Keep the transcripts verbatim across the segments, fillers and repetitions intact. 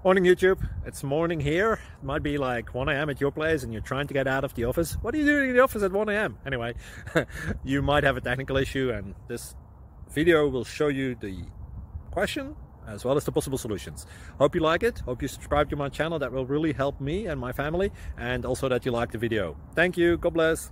Morning YouTube, it's morning here. It might be like one A M at your place and you're trying to get out of the office. What are you doing in the office at one A M? Anyway, you might have a technical issue and this video will show you the question as well as the possible solutions. Hope you like it, hope you subscribe to my channel. That will really help me and my family, and also that you like the video. Thank you, God bless.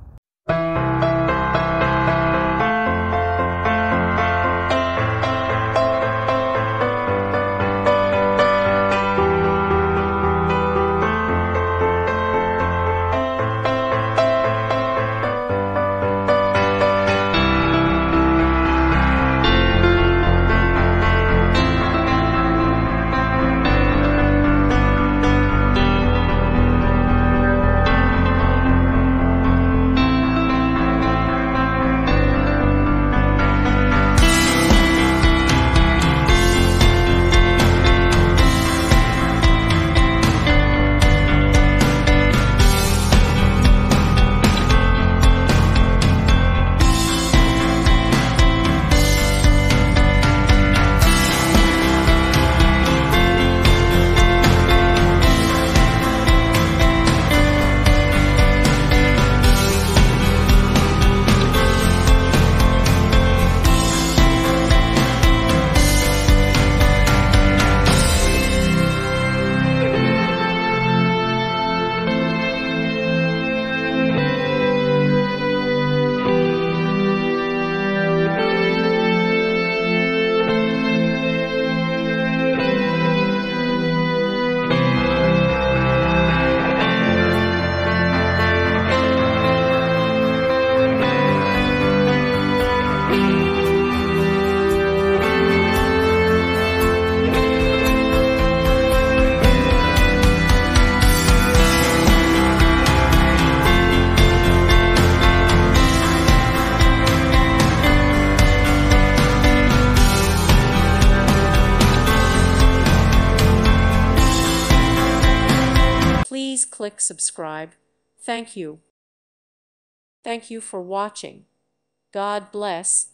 Please click subscribe. Thank you. Thank you for watching. God bless.